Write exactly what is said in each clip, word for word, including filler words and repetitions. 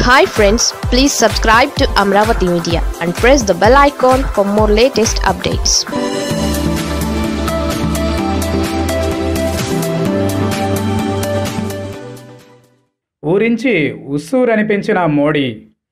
Hi friends, please subscribe to Amaravathi Media and press the bell icon for more latest updates. ఊరించి ఉస్సూరనిపించిన మోడీ.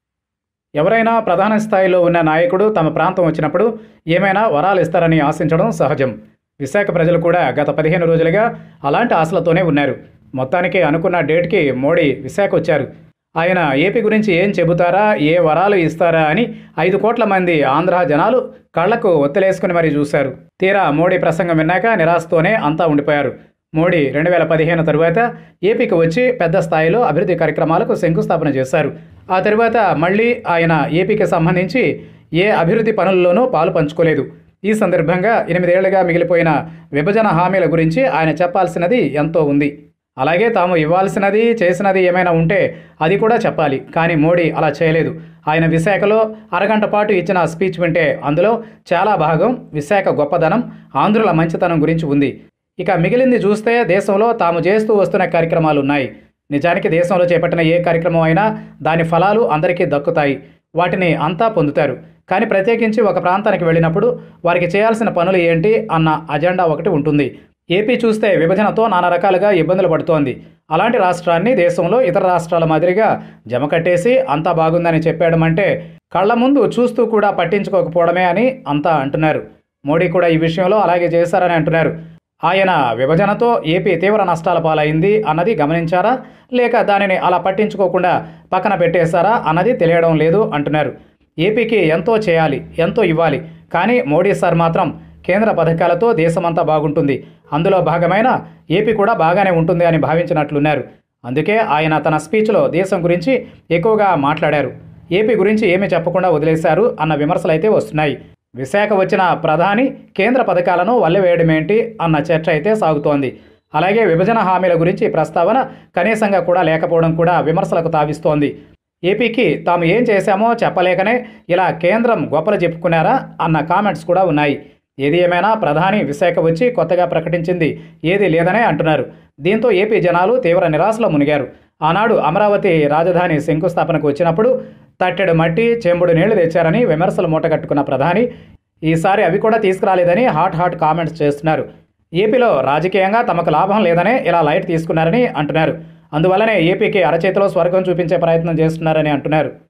ఎవరైనా ప్రధాన స్థాయిలో ఉన్న నాయకుడు తమ ప్రాంతం వచ్చినప్పుడు ఏమైనా వరాలు ఇస్తారని ఆశించడం సహజం. విశాఖ ప్రజలు కూడా గత పదిహేను రోజులుగా అలాంటి ఆశలతోనే ఉన్నారు. మొత్తానికి అనుకున్న డేట్కి మోడీ విశాఖ వచ్చారు. ఆయన ఏపీ గురించి ఏం చెబుతారా, ఏ వరాలు ఇస్తారా అని ఐదు కోట్ల మంది ఆంధ్ర జనాలు కళ్లకు ఒత్తిలేసుకుని మరీ చూశారు. తీరా మోడీ ప్రసంగం విన్నాక నిరాశతోనే అంతా ఉండిపోయారు. మోడీ రెండు వేల పదిహేను తరువాత ఏపీకి వచ్చి పెద్ద స్థాయిలో అభివృద్ధి కార్యక్రమాలకు శంకుస్థాపన చేశారు. ఆ తరువాత మళ్ళీ ఆయన ఏపీకి సంబంధించి ఏ అభివృద్ధి పనుల్లోనూ పాలు పంచుకోలేదు. ఈ సందర్భంగా ఎనిమిదేళ్లుగా మిగిలిపోయిన విభజన హామీల గురించి ఆయన చెప్పాల్సినది ఎంతో ఉంది. అలాగే తాము ఇవ్వాల్సినది చేసినది ఏమైనా ఉంటే అది కూడా చెప్పాలి. కానీ మోడీ అలా చేయలేదు. ఆయన విశాఖలో అరగంట పాటు ఇచ్చిన స్పీచ్ వింటే అందులో చాలా భాగం విశాఖ గొప్పదనం, ఆంధ్రుల మంచితనం గురించి ఉంది. ఇక మిగిలింది చూస్తే దేశంలో తాము చేస్తూ వస్తున్న కార్యక్రమాలు ఉన్నాయి. నిజానికి దేశంలో చేపట్టిన ఏ కార్యక్రమం అయినా దాని ఫలాలు అందరికీ దక్కుతాయి, వాటిని అంతా పొందుతారు. కానీ ప్రత్యేకించి ఒక ప్రాంతానికి వెళ్ళినప్పుడు వారికి చేయాల్సిన పనులు ఏంటి అన్న అజెండా ఒకటి ఉంటుంది. ఏపీ చూస్తే విభజనతో నానా రకాలుగా ఇబ్బందులు పడుతోంది. అలాంటి రాష్ట్రాన్ని దేశంలో ఇతర రాష్ట్రాల మాదిరిగా జమ కట్టేసి అంతా బాగుందని చెప్పేయడం అంటే కళ్ల ముందు చూస్తూ కూడా పట్టించుకోకపోవడమే అని అంతా అంటున్నారు. మోడీ కూడా ఈ విషయంలో అలాగే చేశారని అంటున్నారు. ఆయన విభజనతో ఏపీ తీవ్ర నష్టాల పాలైంది అన్నది గమనించారా, లేక దానిని అలా పట్టించుకోకుండా పక్కన పెట్టేశారా అన్నది తెలియడం లేదు అంటున్నారు. ఏపీకి ఎంతో చేయాలి, ఎంతో ఇవ్వాలి. కానీ మోడీ సార్ మాత్రం కేంద్ర పథకాలతో దేశమంతా బాగుంటుంది, అందులో భాగమైన ఏపీ కూడా బాగానే ఉంటుంది అని భావించినట్లున్నారు. అందుకే ఆయన తన స్పీచ్లో దేశం గురించి ఎక్కువగా మాట్లాడారు. ఏపీ గురించి ఏమీ చెప్పకుండా వదిలేశారు అన్న విమర్శలైతే వస్తున్నాయి. విశాఖ వచ్చిన ప్రధాని కేంద్ర పథకాలను వల్లెవేయడమేంటి అన్న చర్చ అయితే సాగుతోంది. అలాగే విభజన హామీల గురించి ప్రస్తావన కనీసంగా కూడా లేకపోవడం కూడా విమర్శలకు తావిస్తోంది. ఏపీకి తాము ఏం చేశామో చెప్పలేకనే ఇలా కేంద్రం గొప్పలు చెప్పుకున్నారా అన్న కామెంట్స్ కూడా ఉన్నాయి. ఏది ఏమైనా ప్రధాని విశాఖ వచ్చి కొత్తగా ప్రకటించింది ఏదీ లేదనే అంటున్నారు. దీంతో ఏపీ జనాలు తీవ్ర నిరాశలో మునిగారు. ఆనాడు అమరావతి రాజధాని శంకుస్థాపనకు వచ్చినప్పుడు తట్టెడు మట్టి చెంబుడు నీళ్లు తెచ్చారని విమర్శలు మూటగట్టుకున్న ప్రధాని ఈసారి అవి కూడా తీసుకురాలేదని హాట్ హాట్ కామెంట్స్ చేస్తున్నారు. ఏపీలో రాజకీయంగా తమకు లాభం లేదనే ఇలా లైట్ తీసుకున్నారని అంటున్నారు. అందువల్లనే ఏపీకి అరచేతిలో స్వర్గం చూపించే ప్రయత్నం చేస్తున్నారని అంటున్నారు.